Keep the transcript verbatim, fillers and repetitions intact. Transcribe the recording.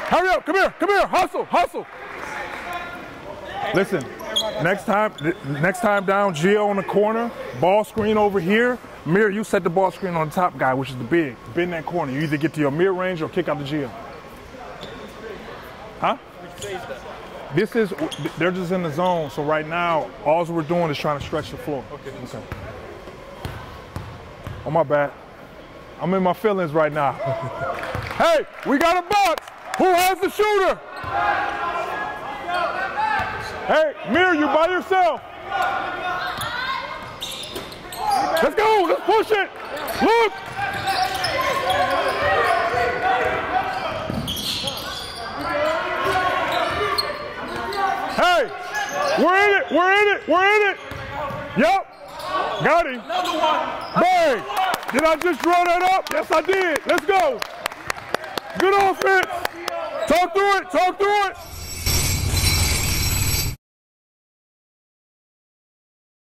Hurry up, come here, come here, hustle, hustle. Listen, next time, next time down, Gio on the corner, ball screen over here. Mir, you set the ball screen on the top guy, which is the big. Bend that corner. You either get to your mid-range or kick out the Gio. Huh? This is, they're just in the zone, so right now, all we're doing is trying to stretch the floor. Okay. Okay. Oh, my bad. I'm in my feelings right now. Hey, we got a box. Who has the shooter? Hey, Mir, you by yourself. Let's go, let's push it. Look. Hey, we're in it, we're in it, we're in it. Yep, got him. Another one. Bang. Did I just draw that up? Yes, I did. Let's go. Good offense. Talk through it, talk through it.